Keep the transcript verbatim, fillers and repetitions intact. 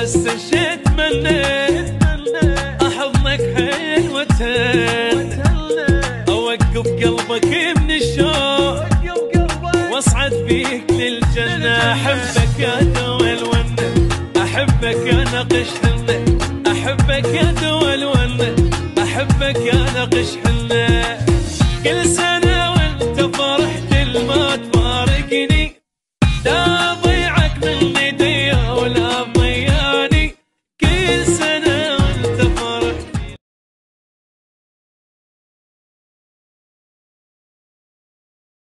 هسه شيت مني احضنك حيل وتهنى، اوقف قلبك من الشوق واصعد بيك للجنة. احبك يا دوا الونة، احبك يا نقش حنة، احبك يا دوا الونة، احبك يا نقش حنة.